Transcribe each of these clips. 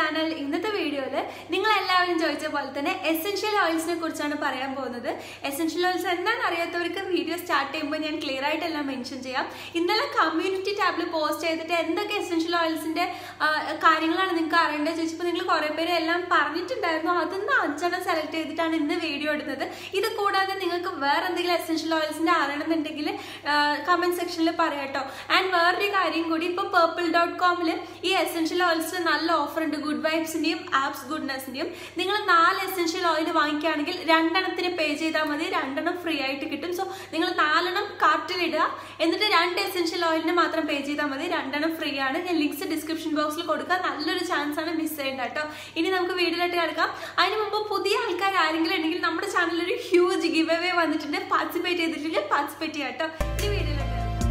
channel. ഇന്നത്തെ വീഡിയോയിൽ നിങ്ങൾ എല്ലാവരും ചോദിച്ച പോലെ തന്നെ എസൻഷ്യൽ ഓയിൽസിനെ കുറിച്ചാണ് പറയാൻ പോകുന്നത്. എസൻഷ്യൽ ഓയിൽസ് എന്താണെന്ന് അറിയാത്തവർക്ക് വീഡിയോ സ്റ്റാർട്ട് ചെയ്യുമ്പോൾ ഞാൻ ക്ലിയർ ആയിട്ട് എല്ലാം മെൻഷൻ ചെയ്യാം. ഇന്നലെ കമ്മ്യൂണിറ്റി ടാബിൽ പോസ്റ്റ് ചെയ്തിട്ട് എന്തൊക്കെ എസൻഷ്യൽ ഓയിൽസിന്റെ കാര്യങ്ങളാണ് നിങ്ങൾക്ക് അറിയേണ്ടത് ചോദിച്ചപ്പോൾ നിങ്ങൾ കുറേ പേര് എല്ലാം പറഞ്ഞിട്ടുണ്ടായിരുന്നു. അതൊന്ന് 5 സെലക്ട് ചെയ്തിട്ടാണ് ഇന്ന് വീഡിയോ ഇടുന്നത്. ഇത് കൂടാതെ നിങ്ങൾക്ക് വേറെ എന്തെങ്കിലും എസൻഷ്യൽ ഓയിൽസിന്റെ അറിയണമെന്നുണ്ടെങ്കിൽ കമന്റ് സെക്ഷനിൽ പറയാട്ടോ. ആൻഡ് വേറൊരു കാര്യം കൂടി, ഇപ്പോൾ purple.com ഈ എസൻഷ്യൽ ഓയിൽസ് നല്ല ഓഫർ ഉണ്ട്. ഗുഡ് വൈബ്സിന്റെയും ആപ്സ് ഗുഡ്നെസിന്റെയും. നിങ്ങൾ 4 എസൻഷ്യൽ ഓയിൽ വാങ്ങിക്കുകയാണെങ്കിൽ 2 എണ്ണത്തിന് പേ ചെയ്താൽ മതി, 2 എണ്ണം ഫ്രീ ആയിട്ട് കിട്ടും. സോ നിങ്ങൾ 4 എണ്ണം കാർട്ടിൽ ഇടുക, എന്നിട്ട് 2 എസൻഷ്യൽ ഓയിലിന് മാത്രം പേ ചെയ്താൽ മതി, 2 എണ്ണം ഫ്രീ ആണ്. ഞാൻ ലിങ്ക്സ് ഡിസ്ക്രിപ്ഷൻ ബോക്സിൽ കൊടുക്കുക. നല്ലൊരു ചാൻസ് ആണ്, മിസ് ചെയ്യേണ്ട കേട്ടോ. ഇനി നമുക്ക് വീഡിയോയിലോട്ട് കിടക്കാം. അതിന് മുമ്പ് പുതിയ ആൾക്കാർ ആരെങ്കിലും ഉണ്ടെങ്കിൽ നമ്മുടെ ചാനലിൽ ഒരു ഹ്യൂജ് ഗിവ് അവേ വന്നിട്ടുണ്ട്. പാർട്ടിസിപ്പേറ്റ് ചെയ്തിട്ടില്ലെങ്കിൽ പാർട്ടിസിപ്പേറ്റ് ചെയ്യാം കേട്ടോ. ഈ വീഡിയോയിലോട്ട്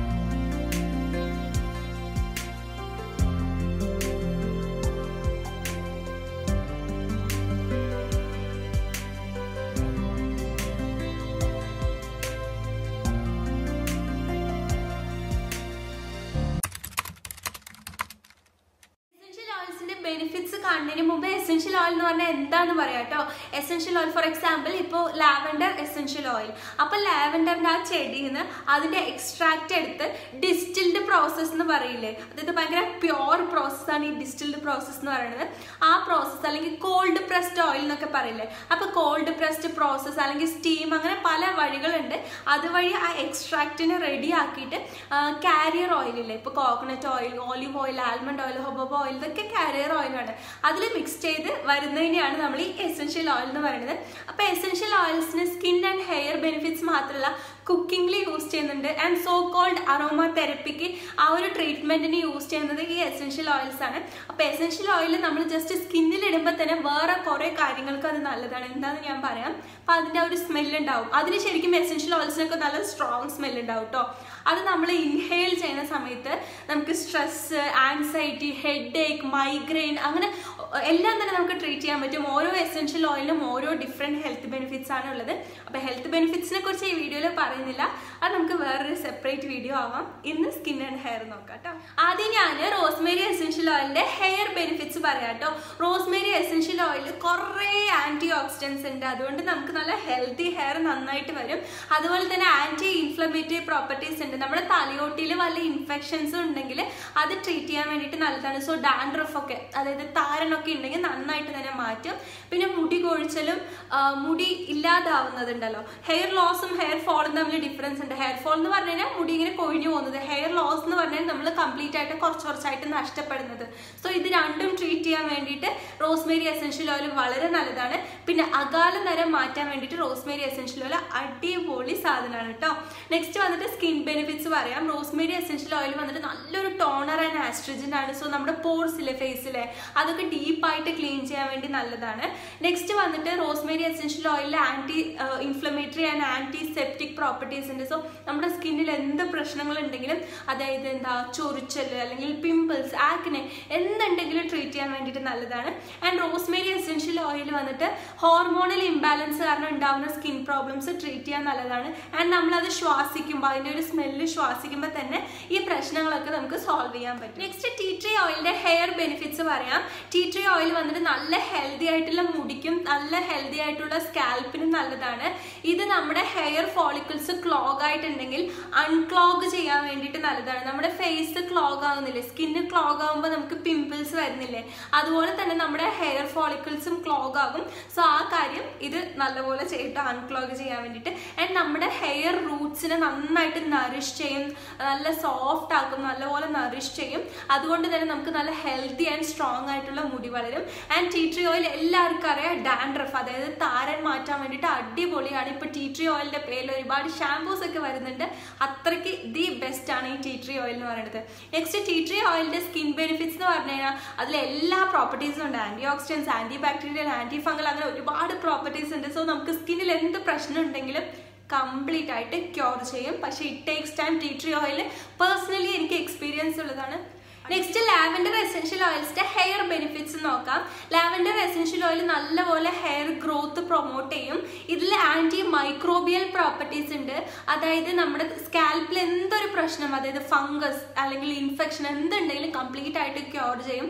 ബെനിഫിറ്റ്സ് കാണുന്നതിന് മുമ്പ് എസൻഷ്യൽ ഓയിൽ എന്ന് പറഞ്ഞാൽ എന്താന്ന് പറയാം കേട്ടോ. എസൻഷ്യൽ ഓയിൽ ഫോർ എക്സാമ്പിൾ ഇപ്പോൾ ലാവൻഡർ എസൻഷ്യൽ ഓയിൽ. അപ്പൊ ലാവൻഡറിന്റെ ആ ചെടിയിൽ നിന്ന് അതിന്റെ എക്സ്ട്രാക്ട് എടുത്ത് ഡിസ്റ്റിൽഡ് പ്രോസസ് എന്ന് പറയില്ലേ, അതായത് ഭയങ്കര പ്യോർ പ്രോസസ്സാണ് ഈ ഡിസ്റ്റിൽഡ് പ്രോസസ് എന്ന് പറയുന്നത്. ആ പ്രോസസ്സ് അല്ലെങ്കിൽ കോൾഡ് പ്രസ്ഡ് ഓയിൽ എന്നൊക്കെ പറയില്ലേ. അപ്പൊ കോൾഡ് പ്രസ്ഡ് പ്രോസസ്സ് അല്ലെങ്കിൽ സ്റ്റീം, അങ്ങനെ പല വഴികളുണ്ട്. അതുവഴി ആ എക്സ്ട്രാക്റ്റിനെ റെഡി ആക്കിയിട്ട് കാരിയർ ഓയിലില്ലേ, ഇപ്പൊ coconut oil, olive oil, almond oil, jojoba oil, ഇതൊക്കെ കാരിയർ ഓയിലാണ്. അതിൽ മിക്സ് ചെയ്ത് വരുന്നതിനെയാണ് നമ്മൾ ഈ എസൻഷ്യൽ ഓയിൽ എന്ന് പറയുന്നത്. അപ്പൊ എസൻഷ്യൽ ഓയിൽസിന് സ്കിൻ ആൻഡ് ഹെയർ ബെനിഫിറ്റ്സ് മാത്രമല്ല, കുക്കിംഗിൽ യൂസ് ചെയ്യുന്നുണ്ട്. ആൻഡ് സോ കോൾഡ് അറോമ തെറപ്പിക്ക് ആ ഒരു ട്രീറ്റ്മെന്റിന് യൂസ് ചെയ്യുന്നത് ഈ എസൻഷ്യൽ ഓയിൽസ് ആണ്. അപ്പൊ എസൻഷ്യൽ ഓയിൽ നമ്മൾ ജസ്റ്റ് സ്കിന്നിൽ ഇടുമ്പോൾ തന്നെ വേറെ കുറെ കാര്യങ്ങൾക്ക് അത് നല്ലതാണ്. എന്താണെന്ന് ഞാൻ പറയാം. അപ്പൊ അതിന്റെ ഒരു സ്മെല്ല് ഉണ്ടാവും. അതിന് ശരിക്കും എസൻഷ്യൽ ഓയിൽസിനൊക്കെ നല്ല സ്ട്രോങ് സ്മെല്ല് ഉണ്ടാവും കേട്ടോ. അത് നമ്മൾ ഇൻഹെയിൽ ചെയ്യുന്ന സമയത്ത് നമുക്ക് stress, anxiety, headache, migraine, അങ്ങനെ എല്ലാം തന്നെ നമുക്ക് ട്രീറ്റ് ചെയ്യാൻ പറ്റും. ഓരോ എസൻഷ്യൽ ഓയിലും ഓരോ ഡിഫറെന്റ് ഹെൽത്ത് ബെനിഫിറ്റ്സ് ആണ് ഉള്ളത്. അപ്പൊ ഹെൽത്ത് ബെനിഫിറ്റ്സിനെ കുറിച്ച് ഈ വീഡിയോയിൽ പറയുന്നില്ല, അത് നമുക്ക് വേറൊരു സെപ്പറേറ്റ് വീഡിയോ ആവാം. ഇന്ന് സ്കിൻ ആൻഡ് ഹെയർ നോക്കാം കേട്ടോ. ആദ്യം ഞാൻ റോസ്മേരി എസൻഷ്യൽ ഓയിലിന്റെ ഹെയർ ബെനിഫിറ്റ്സ് പറയാം കേട്ടോ. റോസ്മേരി എസൻഷ്യൽ ഓയിൽ കുറേ ആന്റി ഓക്സിഡൻസ് ഉണ്ട്, അതുകൊണ്ട് നമുക്ക് നല്ല ഹെൽത്തി ഹെയർ നന്നായിട്ട് വരും. അതുപോലെ തന്നെ ആന്റി ഇൻഫ്ലമേറ്ററി പ്രോപ്പർട്ടീസ് ഉണ്ട്. നമ്മുടെ തലയോട്ടിയിൽ വല്ല ഇൻഫെക്ഷൻസും ഉണ്ടെങ്കിൽ അത് ട്രീറ്റ് ചെയ്യാൻ വേണ്ടിയിട്ട് നല്ലതാണ്. സോ ഡാൻഡ്രഫ് ഒക്കെ, അതായത് താരനൊക്കെ ഉണ്ടെങ്കിൽ നന്നായിട്ട് തന്നെ മാറ്റും. പിന്നെ മുടി കൊഴിച്ചലും മുടി ഇല്ലാതാവുന്നതുണ്ടല്ലോ. ഹെയർ ലോസും ഹെയർ ഫോളും തമ്മിൽ ഡിഫറൻസ് ഉണ്ട്. ഹെയർ ഫോൾ എന്ന് പറഞ്ഞു കഴിഞ്ഞാൽ മുടി ഇങ്ങനെ കൊഴിഞ്ഞു പോകുന്നത്. ഹെയർ ലോസ് എന്ന് പറഞ്ഞാൽ നമ്മൾ കംപ്ലീറ്റ് ആയിട്ട് കുറച്ചായിട്ട് നഷ്ടപ്പെടുന്നത്. സോ ഇത് രണ്ടും ട്രീറ്റ് ചെയ്യാൻ വേണ്ടിയിട്ട് റോസ്മേരി എസൻഷ്യൽ ഓയിൽ വളരെ നല്ലതാണ്. പിന്നെ അകാല നിരം മാറ്റാൻ വേണ്ടിയിട്ട് റോസ്മേരി എസൻഷ്യൽ ഓയിൽ അടിപൊളി സാധനമാണ് കേട്ടോ. നെക്സ്റ്റ് വന്നിട്ട് സ്കിൻ ബെനിഫിറ്റ്സ് പറയാം. റോസ്മേരി എസൻഷ്യൽ ഓയിൽ വന്നിട്ട് നല്ലൊരു ടോണർ ആൻഡ് ആസ്ട്രജൻ ആണ്. സോ നമ്മുടെ പോർസിലെ, ഫേസിലെ അതൊക്കെ ഡീപ്പായിട്ട് ക്ലീൻ ചെയ്യാൻ വേണ്ടി നല്ലതാണ്. നെക്സ്റ്റ് വന്നിട്ട് റോസ്മേരി എസൻഷ്യൽ ഓയിലിൽ anti inflammatory and antiseptic properties ഉണ്ട്. സോ നമ്മുടെ സ്കിന്നിൽ എന്ത് പ്രശ്നങ്ങൾ ഉണ്ടെങ്കിലും, അതായത് ചൊറിച്ചല് അല്ലെങ്കിൽ പിമ്പിൾസ്, ആക്നെ എന്തുണ്ടെങ്കിലും ട്രീറ്റ് ചെയ്യാൻ വേണ്ടിയിട്ട് നല്ലതാണ്. ആൻഡ് റോസ്മേരി എസൻഷ്യൽ ഓയിൽ വന്നിട്ട് ഹോർമോണൽ ഇംബാലൻസ് കാരണം ഉണ്ടാവുന്ന സ്കിൻ പ്രോബ്ലംസ് ട്രീറ്റ് ചെയ്യാൻ നല്ലതാണ്. ആൻഡ് നമ്മളത് ശ്വാസിക്കുമ്പോൾ, അതിൻ്റെ ഒരു സ്മെല്ല് ശ്വാസിക്കുമ്പോൾ തന്നെ ഈ പ്രശ്നങ്ങളൊക്കെ നമുക്ക് സോൾവ് ചെയ്യാൻ പറ്റും. നെക്സ്റ്റ് ടീ ട്രീ ഓയിലിന്റെ ഹെയർ ബെനിഫിറ്റ്സ് പറയാം. ടീ ട്രീ ഓയിൽ വന്നിട്ട് നല്ല ഹെൽത്തി ആയിട്ടുള്ള മുടിക്കും നല്ല ഹെൽത്തി ആയിട്ടുള്ള സ്കാൽപ്പിനും നല്ലതാണ്. ഇത് നമ്മുടെ ഹെയർ ഫോളിക്കിൾസ് ക്ലോഗ് ആയിട്ടുണ്ടെങ്കിൽ അൺക്ലോഗ് ചെയ്യാൻ വേണ്ടിയിട്ട് നല്ലതാണ്. നമ്മുടെ ഫേസ് ക്ലോഗ് ആവുന്നില്ലേ, സ്കിന്ന് ക്ലോഗ് ആകുമ്പോൾ നമുക്ക് പിമ്പിൾസ് വരുന്നില്ലേ, അതുപോലെ തന്നെ നമ്മുടെ ഹെയർ ഫോളിക്കിൾസും ക്ലോഗ് ആകും. സോ ആ കാര്യം ഇത് നല്ലപോലെ ചെയ്തിട്ട് അൺക്ലോഗ് ചെയ്യാൻ വേണ്ടിയിട്ട്. ആൻഡ് നമ്മുടെ ഹെയർ റൂട്ട്സിനെ നന്നായിട്ട് നറിഷ് ചെയ്യും, നല്ല സോഫ്റ്റ് ആക്കും, നല്ലപോലെ നറിഷ് ചെയ്യും. അതുകൊണ്ട് തന്നെ നമുക്ക് നല്ല ഹെൽത്തി ആൻഡ് സ്ട്രോങ് ആയിട്ടുള്ള മുടി വളരും. ആൻഡ് ടീ ട്രീ ഓയിൽ എല്ലാവർക്കും അറിയാം, ഡാൻഡ്രഫ് അതായത് താരൻ മാറ്റാൻ വേണ്ടിയിട്ട് അടിപൊളിയാണ്. ഇപ്പൊ ടീ ട്രീ ഓയിലിന്റെ പേരിൽ ഒരുപാട് ഷാംപൂസ് ഒക്കെ വരുന്നുണ്ട്. അത്രയ്ക്ക് ദി ബെസ്റ്റ് ആണ് ഈ ടീ ട്രീ ഓയിൽ എന്ന് പറയുന്നത്. നെക്സ്റ്റ് ടീ ട്രീ ഓയിലിന്റെ സ്കിൻ ബെനിഫിറ്റ്സ് എന്ന് പറഞ്ഞു കഴിഞ്ഞാൽ അതിൽ എല്ലാ പ്രോപ്പർട്ടീസും ഉണ്ട്. Antioxidants, antibacterial, antifungal, അങ്ങനെ ഒരുപാട് പ്രോപ്പർട്ടീസ് ഉണ്ട്. സോ നമുക്ക് സ്കിന്നിൽ എന്ത് പ്രശ്നം ഉണ്ടെങ്കിലും കംപ്ലീറ്റ് ആയിട്ട് ക്യൂർ ചെയ്യും. പക്ഷേ it takes time. Tea tree oil personally എനിക്ക് എക്സ്പീരിയൻസ് ഉള്ളതാണ്. Next, lavender essential oils hair benefits നോക്കാം. Lavender essential oil നല്ലപോലെ hair growth promote ചെയ്യും. ഇതിൽ antimicrobial properties ഉണ്ട്. അതായത് നമ്മുടെ സ്കാൽപ്പിൽ എന്തൊരു പ്രശ്നം, അതായത് ഫംഗസ് അല്ലെങ്കിൽ ഇൻഫെക്ഷൻ എന്തുണ്ടെങ്കിലും കംപ്ലീറ്റ് ആയിട്ട് ക്യൂർ ചെയ്യും.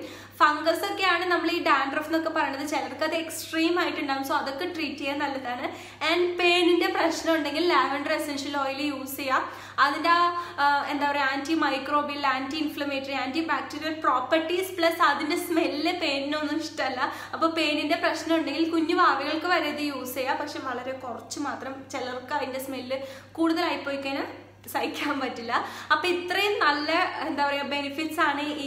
ഫംഗസ് ഒക്കെയാണ് നമ്മൾ ഈ ഡാൻഡ്രഫ് എന്നൊക്കെ പറയുന്നത്. ചിലർക്ക് അത് എക്സ്ട്രീം ആയിട്ടുണ്ടാകും. സോ അതൊക്കെ ട്രീറ്റ് ചെയ്യാൻ നല്ലതാണ്. ആൻഡ് പെയിനിന്റെ പ്രശ്നം ഉണ്ടെങ്കിൽ ലാവൻഡർ എസെൻഷ്യൽ ഓയിൽ യൂസ് ചെയ്യാം. അതിന്റെ എന്താ പറയുക, antimicrobial, anti inflammatory, antibacterial properties plus അതിന്റെ സ്മെല്ല് പെയിനൊന്നും ഇഷ്ടമല്ല. അപ്പൊ പെയിനിന്റെ പ്രശ്നം ഉണ്ടെങ്കിൽ കുഞ്ഞു വാവകൾക്ക് വരെ ഇത് യൂസ് ചെയ്യാം. പക്ഷെ വളരെ കുറച്ച് മാത്രം. ചിലർക്ക് അതിന്റെ സ്മെല്ല് കൂടുതലായി പോയി കഴിഞ്ഞാൽ സഹിക്കാൻ പറ്റില്ല. അപ്പൊ ഇത്രയും നല്ല എന്താ പറയുക ബെനിഫിറ്റ്സ് ആണ് ഈ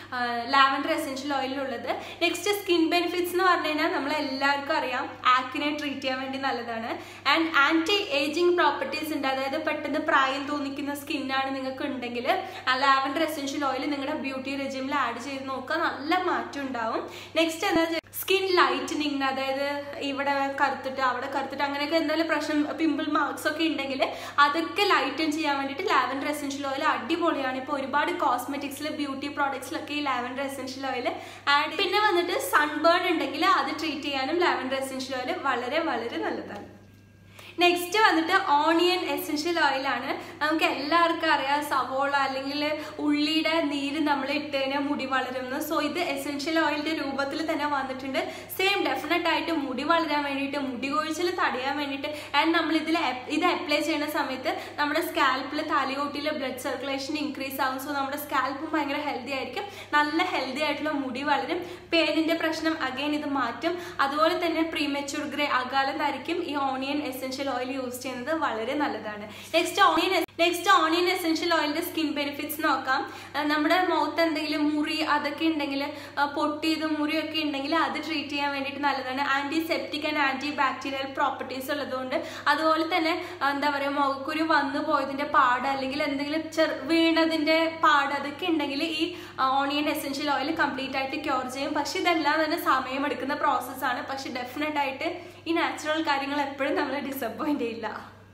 ലാവൻഡർ എസെൻഷ്യൽ ഓയിലുള്ളത്. നെക്സ്റ്റ് സ്കിൻ ബെനിഫിറ്റ്സ് എന്ന് പറഞ്ഞു കഴിഞ്ഞാൽ നമ്മളെല്ലാവർക്കും അറിയാം ആക്നെ ട്രീറ്റ് ചെയ്യാൻ വേണ്ടി നല്ലതാണ്. ആൻഡ് ആന്റി ഏജിങ് പ്രോപ്പർട്ടീസ് ഉണ്ട്. അതായത് പെട്ടെന്ന് പ്രായം തോന്നിക്കുന്ന സ്കിന്നാണ് നിങ്ങൾക്ക് ഉണ്ടെങ്കിൽ ലാവൻഡർ എസെൻഷ്യൽ ഓയിൽ നിങ്ങളുടെ ബ്യൂട്ടി റെജിമിൽ ആഡ് ചെയ്ത് നോക്കുക, നല്ല മാറ്റം ഉണ്ടാവും. നെക്സ്റ്റ് എന്താ സ്കിൻ ലൈറ്റനിങ്, അതായത് ഇവിടെ കറുത്തിട്ട് അവിടെ കറുത്തിട്ട് അങ്ങനെയൊക്കെ എന്തെങ്കിലും പ്രശ്നം, പിമ്പിൾ മാർക്സ് ഒക്കെ ഉണ്ടെങ്കിൽ അതൊക്കെ ലൈറ്റൻ ചെയ്യാൻ വേണ്ടിയിട്ട് ലാവൻഡർ എസെൻഷ്യൽ ഓയിൽ അടിപൊളിയാണ്. ഇപ്പോൾ ഒരുപാട് കോസ്മെറ്റിക്സിൽ ബ്യൂട്ടി പ്രോഡക്ട്സിലൊക്കെ ഈ ലാവൻഡർ എസെൻഷ്യൽ ഓയിൽ ആഡ്. പിന്നെ വന്നിട്ട് സൺബേൺ ഉണ്ടെങ്കിൽ അത് ട്രീറ്റ് ചെയ്യാനും ലാവൻഡർ എസെൻഷ്യൽ ഓയിൽ വളരെ വളരെ നല്ലതാണ്. നെക്സ്റ്റ് വന്നിട്ട് ഓണിയൻ എസെൻഷ്യൽ ഓയിലാണ്. നമുക്ക് എല്ലാവർക്കും അറിയാം സവോള അല്ലെങ്കിൽ ഉള്ളിയുടെ നീര് നമ്മൾ ഇട്ട് കഴിഞ്ഞാൽ മുടി വളരുന്നു. സോ ഇത് എസെൻഷ്യൽ ഓയിലിന്റെ രൂപത്തിൽ തന്നെ വന്നിട്ടുണ്ട്. സെയിം ഡെഫിനറ്റ് ആയിട്ട് മുടി വളരാൻ വേണ്ടിയിട്ട്, മുടി കൊഴിച്ചിൽ തടയാൻ വേണ്ടിയിട്ട്. ആൻഡ് നമ്മൾ ഇത് അപ്ലൈ ചെയ്യുന്ന സമയത്ത് നമ്മുടെ സ്കാൽപ്പിൽ തലയോട്ടിയിലെ ബ്ലഡ് സർക്കുലേഷൻ ഇൻക്രീസ് ആവും. സോ നമ്മുടെ സ്കാൽപ്പും ഭയങ്കര ഹെൽത്തി ആയിരിക്കും, നല്ല ഹെൽത്തി ആയിട്ടുള്ള മുടി വളരും. പേനിന്റെ പ്രശ്നം അഗൈൻ ഇത് മാറ്റും. അതുപോലെ തന്നെ പ്രീമെച്യൂർ ഗ്രേ അകാലത്തായിരിക്കും ഈ ഓണിയൻ എസെൻഷ്യൽ ഓയിൽ യൂസ് ചെയ്യുന്നത് വളരെ നല്ലതാണ്. നെക്സ്റ്റ് ഓണിയൻ എസെൻഷ്യൽ ഓയിലിന്റെ സ്കിൻ ബെനിഫിറ്റ്സ് നോക്കാം. നമ്മുടെ മുഖത്ത് എന്തെങ്കിലും മുറി അതൊക്കെ ഉണ്ടെങ്കിൽ, പൊട്ടിയത് മുറിയൊക്കെ ഉണ്ടെങ്കിൽ അത് ട്രീറ്റ് ചെയ്യാൻ വേണ്ടിയിട്ട് നല്ലതാണ്. Antiseptic and antibacterial properties ഉള്ളതുകൊണ്ട്. അതുപോലെ തന്നെ എന്താ പറയുക, മുഖക്കുരു വന്നു പോയതിന്റെ പാട് അല്ലെങ്കിൽ എന്തെങ്കിലും വീണതിന്റെ പാട് അതൊക്കെ ഉണ്ടെങ്കിൽ ഈ ഓണിയൻ എസെൻഷ്യൽ ഓയിൽ കംപ്ലീറ്റ് ആയിട്ട് ക്യൂർ ചെയ്യും. പക്ഷെ ഇതെല്ലാം തന്നെ സമയമെടുക്കുന്ന പ്രോസസ്സാണ്. പക്ഷെ ഡെഫിനറ്റ് ആയിട്ട് ഈ നാച്ചുറൽ കാര്യങ്ങൾ എപ്പോഴും നമ്മളെ ഡിസപ്പോയിന്റ് ചെയ്യില്ല.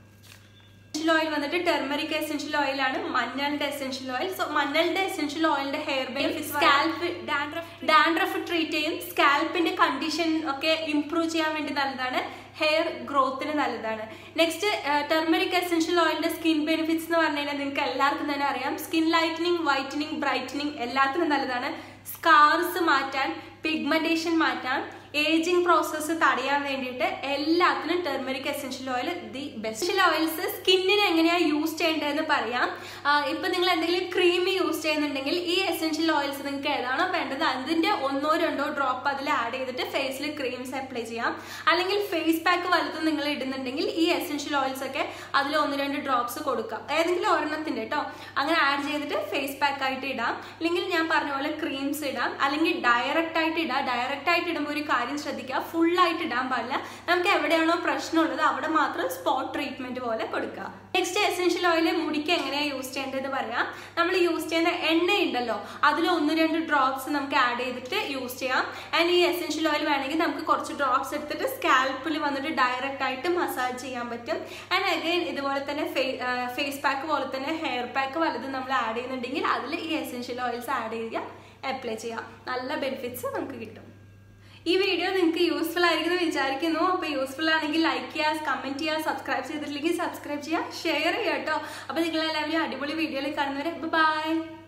ഓയിൽ വന്നിട്ട് ടെർമറിക് എസെൻഷ്യൽ ഓയിലാണ്, മഞ്ഞളുടെ എസെൻഷ്യൽ ഓയിൽ. സോ മഞ്ഞളുടെ എസെൻഷ്യൽ ഓയിലിന്റെ hair benefits scalp dandruff treat ചെയ്യും. സ്കാൽപ്പിന്റെ കണ്ടീഷൻ ഒക്കെ ഇംപ്രൂവ് ചെയ്യാൻ വേണ്ടി നല്ലതാണ്. ഹെയർ ഗ്രോത്തിന് നല്ലതാണ്. നെക്സ്റ്റ് ടെർമറിക് എസെൻഷ്യൽ ഓയിലിന്റെ സ്കിൻ ബെനിഫിറ്റ്സ് എന്ന് പറഞ്ഞു കഴിഞ്ഞാൽ നിങ്ങൾക്ക് എല്ലാവർക്കും തന്നെ അറിയാം. സ്കിൻ ലൈറ്റനിങ്, വൈറ്റനിങ്, ബ്രൈറ്റനിങ് എല്ലാത്തിനും നല്ലതാണ്. സ്കാർസ് മാറ്റാൻ, പിഗ്മെന്റേഷൻ മാറ്റാൻ, ഏജിങ് പ്രോസസ്സ് തടയാൻ വേണ്ടിയിട്ട് എല്ലാത്തിനും turmeric essential oil the best. Oils സ്കിന്നിന് എങ്ങനെയാണ് യൂസ് ചെയ്യേണ്ടതെന്ന് പറയാം. ഇപ്പൊ നിങ്ങൾ എന്തെങ്കിലും ക്രീം യൂസ് ചെയ്യുന്നുണ്ടെങ്കിൽ ഈ എസെൻഷ്യൽ ഓയിൽസ് നിങ്ങൾക്ക് ഏതാണോ വേണ്ടത് അതിന്റെ 1-2 ഡ്രോപ്പ് അതിൽ ആഡ് ചെയ്തിട്ട് ഫേസിൽ ക്രീംസ് അപ്ലൈ ചെയ്യാം. അല്ലെങ്കിൽ ഫേസ് പാക്ക് വലുതും നിങ്ങൾ ഇടുന്നുണ്ടെങ്കിൽ ഈ എസെൻഷ്യൽ ഓയിൽസ് ഒക്കെ അതിൽ 1-2 ഡ്രോപ്സ് കൊടുക്കാം, ഏതെങ്കിലും ഒരെണ്ണത്തിന്റെ കേട്ടോ. അങ്ങനെ ആഡ് ചെയ്തിട്ട് ഫേസ് പാക്ക് ആയിട്ട് ഇടാം. അല്ലെങ്കിൽ ഞാൻ പറഞ്ഞ പോലെ ക്രീംസ് ഇടാം. അല്ലെങ്കിൽ ഡയറക്റ്റ് ആയിട്ട് ഇടാം. ഡയറക്റ്റ് ആയിട്ട് ഇടുമ്പോൾ ഒരു കാര്യം ശ്രദ്ധിക്കുക, ഫുൾ ആയിട്ട് ഇടാൻ പാടില്ല. നമുക്ക് എവിടെയാണോ പ്രശ്നമുള്ളത് അവിടെ മാത്രം സ്പോട്ട് ട്രീറ്റ്മെന്റ് പോലെ കൊടുക്കുക. നെക്സ്റ്റ് എസെൻഷ്യൽ ഓയിൽ മുടിക്ക് എങ്ങനെയാണ് യൂസ് ചെയ്യേണ്ടത് പറയാം. നമ്മൾ യൂസ് ചെയ്യുന്ന എണ്ണ ഉണ്ടല്ലോ അതിൽ 1-2 ഡ്രോപ്സ് നമുക്ക് ആഡ് ചെയ്തിട്ട് യൂസ് ചെയ്യാം. ആൻഡ് ഈ എസെൻഷ്യൽ ഓയിൽ വേണമെങ്കിൽ നമുക്ക് കുറച്ച് ഡ്രോപ്സ് എടുത്തിട്ട് സ്കാൽപ്പിൽ വന്നിട്ട് ഡയറക്റ്റ് ആയിട്ട് മസാജ് ചെയ്യാൻ പറ്റും. ആൻഡ് അഗൈൻ ഇതുപോലെ തന്നെ ഫേസ് പാക്ക് പോലെ തന്നെ ഹെയർ പാക്ക് വലുതും നമ്മൾ ആഡ് ചെയ്യുന്നുണ്ടെങ്കിൽ അതിൽ ഈ എസെൻഷ്യൽ ഓയിൽസ് ആഡ് ചെയ്യുക, അപ്ലൈ ചെയ്യാം. നല്ല ബെനിഫിറ്റ്സ് നമുക്ക് കിട്ടും. ഈ വീഡിയോ നിങ്ങൾക്ക് യൂസ്ഫുൾ ആയിരിക്കും എന്ന് വിചാരിക്കുന്നു. അപ്പോൾ യൂസ്ഫുൾ ആണെങ്കിൽ ലൈക്ക് ചെയ്യുക, കമന്റ് ചെയ്യുക, സബ്സ്ക്രൈബ് ചെയ്തിട്ടില്ലെങ്കിൽ സബ്സ്ക്രൈബ് ചെയ്യുക, ഷെയർ ചെയ്യുക കേട്ടോ. അപ്പോൾ നിങ്ങളെല്ലാവരും അടിപൊളി വീഡിയോയിൽ കാണുന്നവരെ ബൈ.